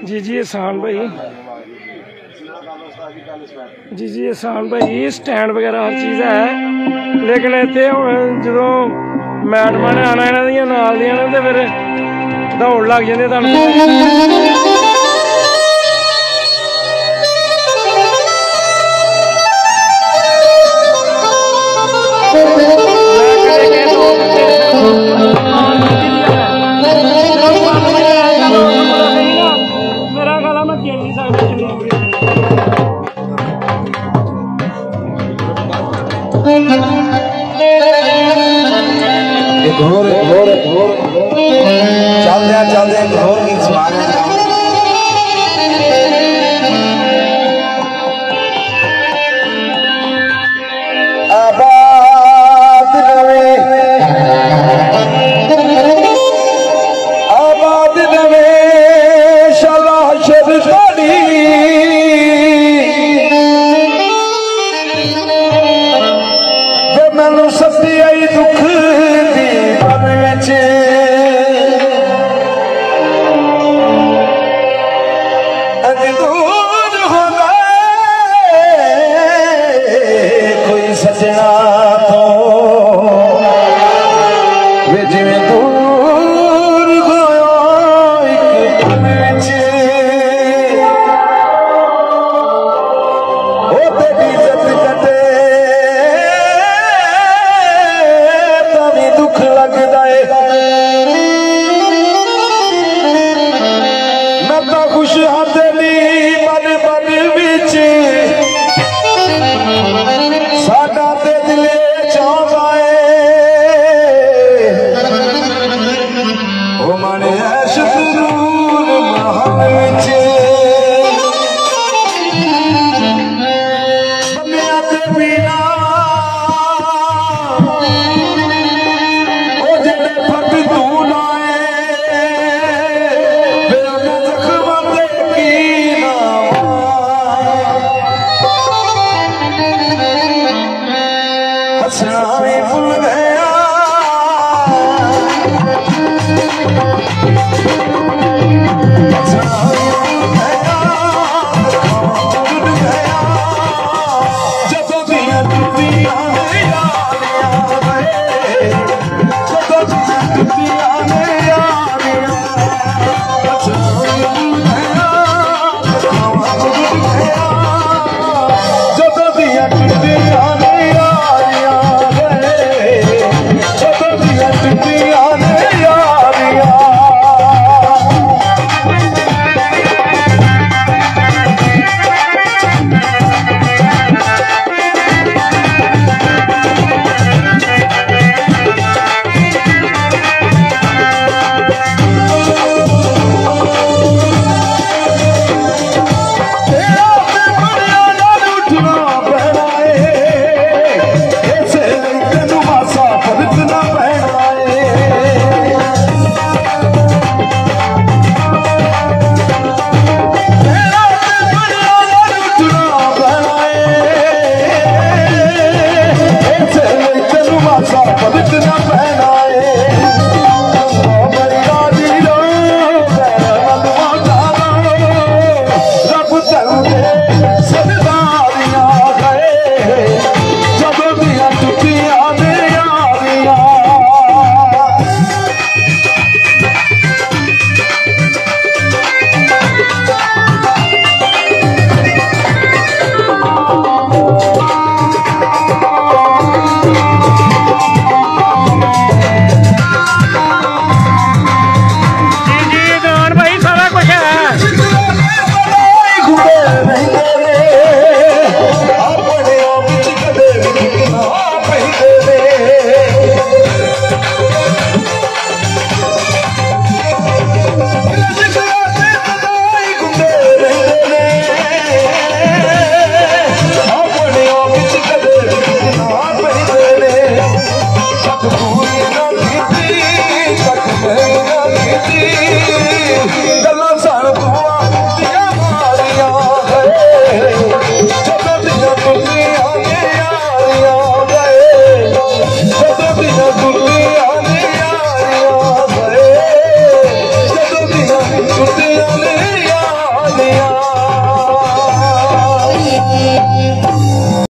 जी जी एहसान भाई, जी जी एहसान भाई, स्टैंड वगैरह हर चीज़ है, लेकिन इतने हम जो मैडम ने आना इन्हों दियां नाल दियां ने तो फिर दौड़ लग जाती तुहानू। मेरा गला मैं खेल नहीं सकता। घोर घोर घोर चलदे चलदे घोर की सवार आबाद नवे शाला शरदानी मैनू सती आई दुख दी बन विच अज दूर होंदा कोई सजना तो वे जिवें दूर होया एक बन विच ओ तेरी इज्जत कटे दुख लगता है। मैं तो खुश हाँ तेरी मन मन विच साडा ते दिले चाहता है ओ मन ऐश जरूर महल विच बंदियां ते बिना भूल गया भूल दिया